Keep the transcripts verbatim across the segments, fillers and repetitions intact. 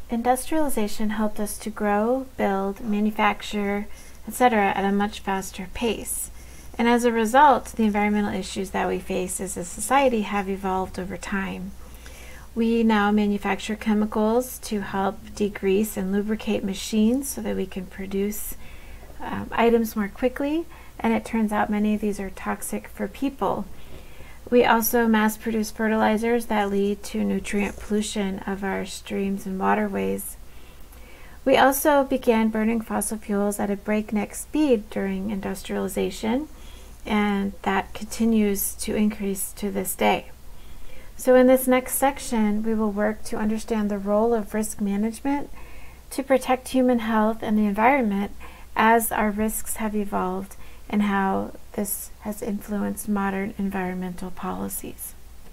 Industrialization helped us to grow, build, manufacture, et cetera at a much faster pace. And as a result, the environmental issues that we face as a society have evolved over time. We now manufacture chemicals to help degrease and lubricate machines so that we can produce um, items more quickly, and it turns out many of these are toxic for people. We also mass produce fertilizers that lead to nutrient pollution of our streams and waterways. We also began burning fossil fuels at a breakneck speed during industrialization, and that continues to increase to this day. So in this next section, we will work to understand the role of risk management to protect human health and the environment as our risks have evolved and how this has influenced modern environmental policies.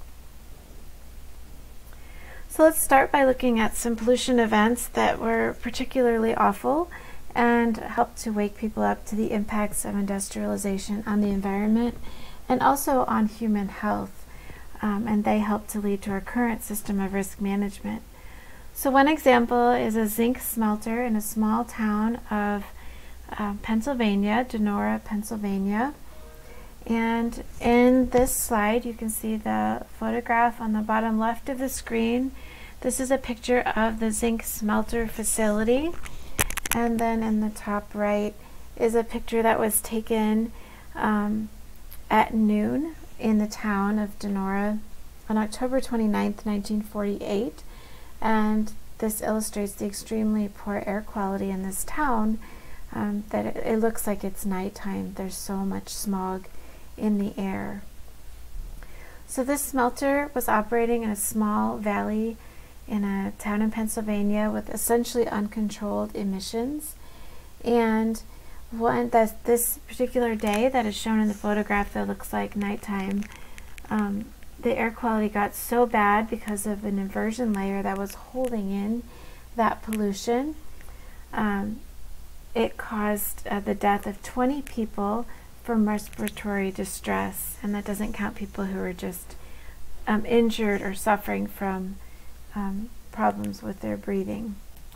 So let's start by looking at some pollution events that were particularly awful and help to wake people up to the impacts of industrialization on the environment and also on human health. Um, and they help to lead to our current system of risk management. So one example is a zinc smelter in a small town of uh, Pennsylvania, Donora, Pennsylvania. And in this slide, you can see the photograph on the bottom left of the screen. This is a picture of the zinc smelter facility. And then in the top right is a picture that was taken um, at noon in the town of Donora on October twenty-ninth, nineteen forty-eight. And this illustrates the extremely poor air quality in this town, um, that it, it looks like it's nighttime. There's so much smog in the air. So this smelter was operating in a small valley in a town in Pennsylvania with essentially uncontrolled emissions. And one that this particular day that is shown in the photograph that looks like nighttime, um, the air quality got so bad because of an inversion layer that was holding in that pollution. Um, it caused uh, the death of twenty people from respiratory distress, and that doesn't count people who are just um, injured or suffering from um, problems with their breathing.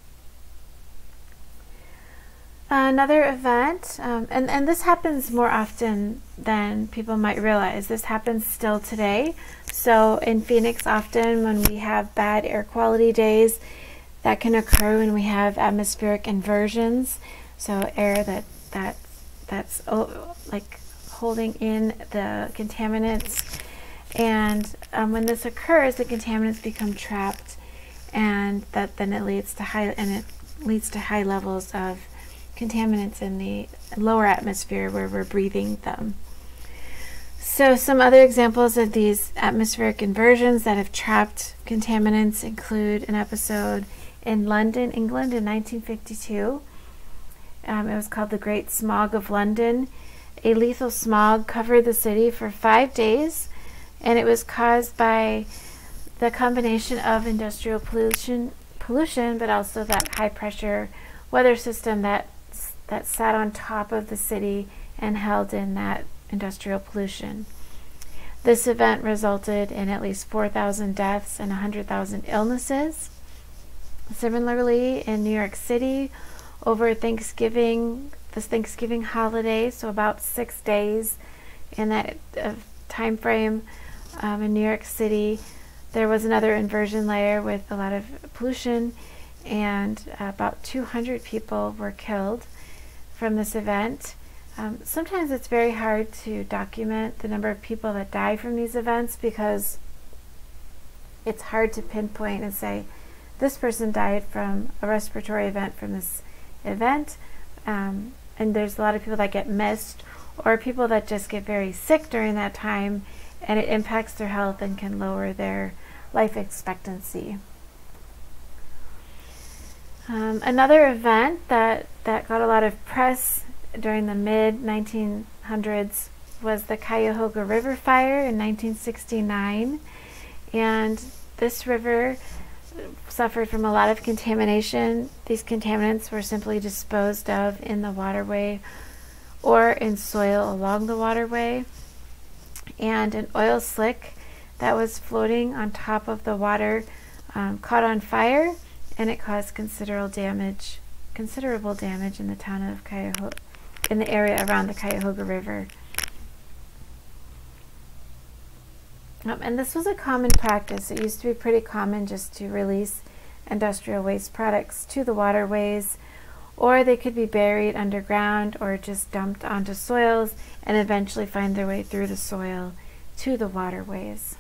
Another event, um, and, and this happens more often than people might realize. This happens still today. So in Phoenix, often when we have bad air quality days, that can occur when we have atmospheric inversions. So air that, that that's oh, like holding in the contaminants. And um, when this occurs, the contaminants become trapped, and that then it leads to high and it leads to high levels of contaminants in the lower atmosphere where we're breathing them. So some other examples of these atmospheric inversions that have trapped contaminants include an episode in London, England in nineteen fifty-two. Um, it was called the Great Smog of London. A lethal smog covered the city for five days, and it was caused by the combination of industrial pollution, pollution, but also that high pressure weather system that that sat on top of the city and held in that industrial pollution. This event resulted in at least four thousand deaths and one hundred thousand illnesses. Similarly, in New York City, over Thanksgiving, this Thanksgiving holiday, so about six days in that uh, time frame um, in New York City, there was another inversion layer with a lot of pollution, and uh, about two hundred people were killed from this event. Um, sometimes it's very hard to document the number of people that die from these events because it's hard to pinpoint and say this person died from a respiratory event from this event, um, and there's a lot of people that get missed, or people that just get very sick during that time and it impacts their health and can lower their life expectancy. Um, another event that, that got a lot of press during the mid nineteen hundreds was the Cuyahoga River fire in nineteen sixty-nine. And this river suffered from a lot of contamination. These contaminants were simply disposed of in the waterway or in soil along the waterway. And an oil slick that was floating on top of the water um, caught on fire and it caused considerable damage, considerable damage in the town of Cuyahoga, in the area around the Cuyahoga River. Um, and this was a common practice. It used to be pretty common just to release industrial waste products to the waterways, or they could be buried underground or just dumped onto soils and eventually find their way through the soil to the waterways.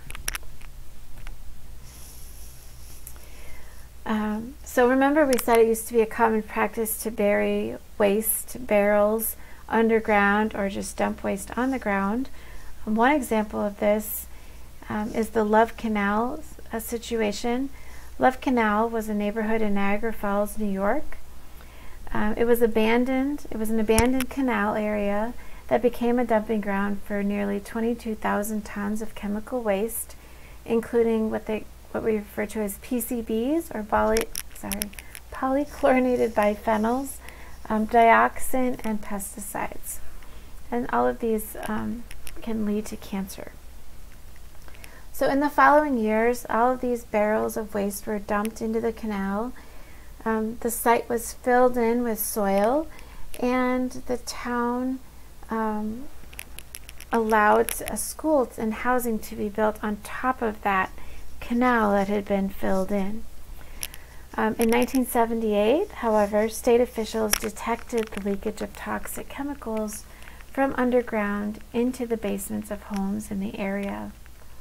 Um, so remember, we said it used to be a common practice to bury waste barrels underground or just dump waste on the ground. Um, one example of this um, is the Love Canal uh, situation. Love Canal was a neighborhood in Niagara Falls, New York. Um, it was abandoned. It was an abandoned canal area that became a dumping ground for nearly twenty-two thousand tons of chemical waste, including what they what we refer to as P C Bs, or poly, sorry, polychlorinated biphenyls, um, dioxin, and pesticides. And all of these um, can lead to cancer. So in the following years, all of these barrels of waste were dumped into the canal. Um, the site was filled in with soil, and the town um, allowed a school and housing to be built on top of that canal that had been filled in. Um, in nineteen seventy-eight, however, state officials detected the leakage of toxic chemicals from underground into the basements of homes in the area.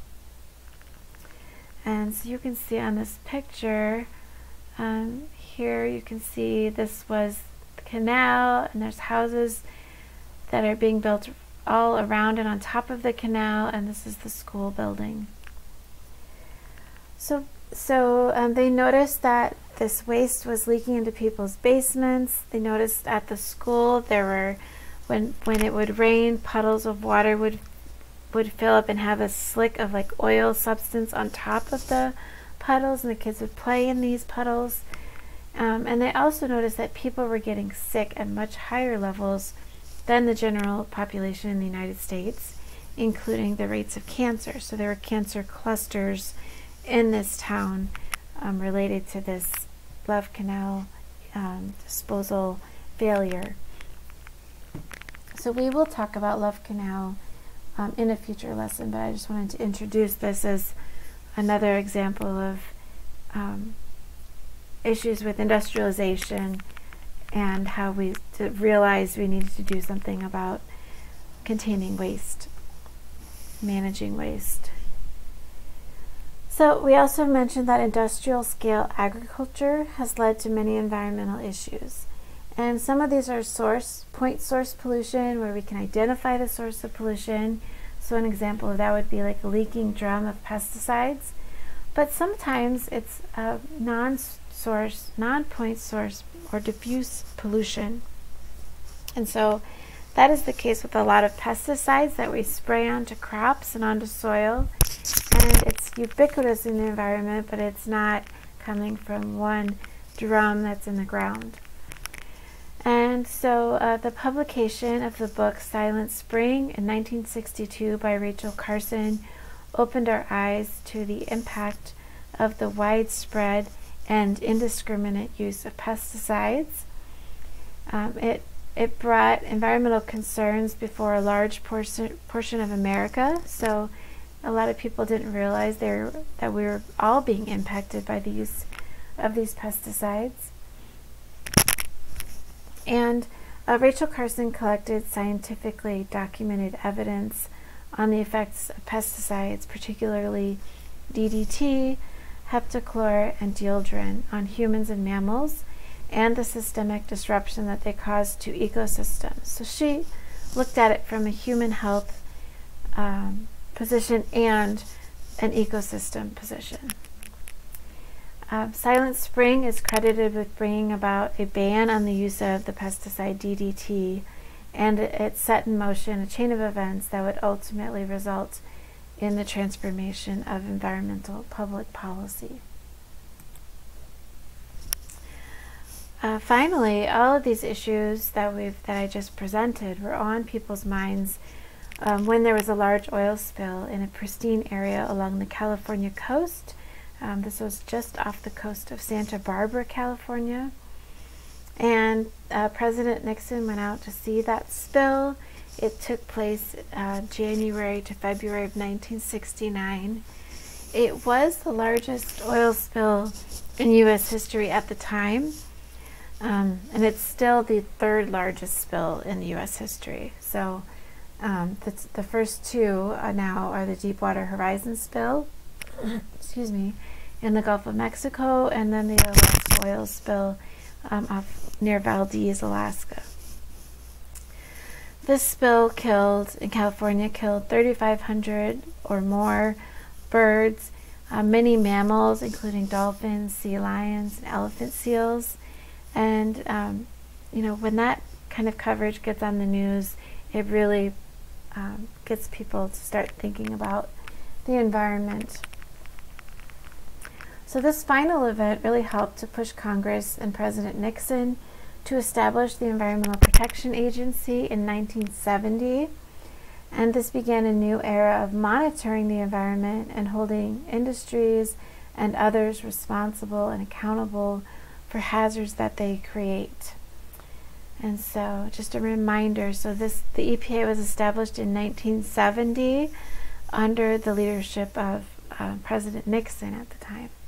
And so you can see on this picture, um, here you can see this was the canal, and there's houses that are being built all around and on top of the canal, and this is the school building. So, so um, they noticed that this waste was leaking into people's basements. They noticed at the school there were, when when it would rain, puddles of water would would fill up and have a slick of like oil substance on top of the puddles, and the kids would play in these puddles. Um, and they also noticed that people were getting sick at much higher levels than the general population in the United States, including the rates of cancer. So there were cancer clusters in this town um, related to this Love Canal um, disposal failure. So we will talk about Love Canal um, in a future lesson, but I just wanted to introduce this as another example of um, issues with industrialization and how we realized we needed to do something about containing waste, managing waste. So we also mentioned that industrial scale agriculture has led to many environmental issues. And some of these are source, point source pollution, where we can identify the source of pollution. So an example of that would be like a leaking drum of pesticides. But sometimes it's a non-source, non-point source, or diffuse pollution. And so that is the case with a lot of pesticides that we spray onto crops and onto soil. And it's ubiquitous in the environment, but it's not coming from one drum that's in the ground. And so uh, the publication of the book Silent Spring in nineteen sixty-two by Rachel Carson opened our eyes to the impact of the widespread and indiscriminate use of pesticides. Um, it, it brought environmental concerns before a large portion, portion of America. So a lot of people didn't realize they were, that we were all being impacted by the use of these pesticides. And uh, Rachel Carson collected scientifically documented evidence on the effects of pesticides, particularly D D T, heptachlor, and dieldrin on humans and mammals, and the systemic disruption that they cause to ecosystems. So she looked at it from a human health um, position and an ecosystem position. Uh, Silent Spring is credited with bringing about a ban on the use of the pesticide D D T, and it, it set in motion a chain of events that would ultimately result in the transformation of environmental public policy. Uh, finally, all of these issues that we've that I just presented were on people's minds um, when there was a large oil spill in a pristine area along the California coast Um, this was just off the coast of Santa Barbara, California. And uh, President Nixon went out to see that spill. It took place uh, January to February of nineteen sixty-nine. It was the largest oil spill in U S history at the time. Um, and it's still the third largest spill in U S history. So um, the, the first two uh, now are the Deepwater Horizon spill, excuse me, in the Gulf of Mexico, and then the Alaska oil spill um, off near Valdez, Alaska. This spill killed, in California, killed thirty-five hundred or more birds, uh, many mammals, including dolphins, sea lions, and elephant seals. And, um, you know, when that kind of coverage gets on the news, it really um, gets people to start thinking about the environment. So this final event really helped to push Congress and President Nixon to establish the Environmental Protection Agency in nineteen seventy. And this began a new era of monitoring the environment and holding industries and others responsible and accountable for hazards that they create. And so just a reminder, so this the E P A was established in nineteen seventy under the leadership of uh, President Nixon at the time.